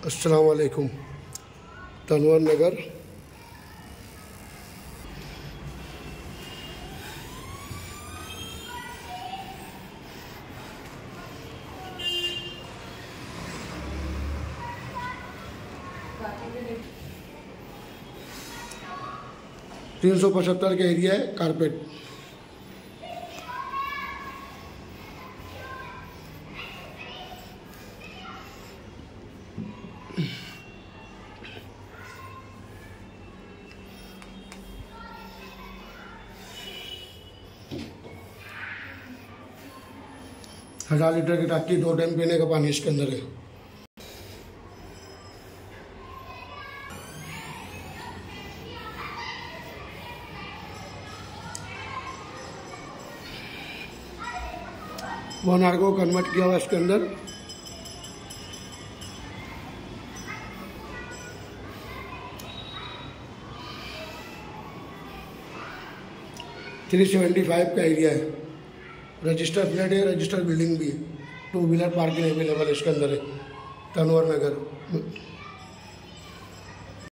अस्सलाम वालेकुम। तनवर नगर $375 का एरिया है। कारपेट हजार लीटर की टाकी, 2 टाइम पीने का पानी इसके अंदर है। वन आर को कन्वर्ट किया हुआ इसके अंदर। $375 का एरिया है। रजिस्टर फ्लैट है, रजिस्टर बिल्डिंग भी है। 2 व्हीलर पार्किंग अवेलेबल इसके अंदर है। तनवर नगर।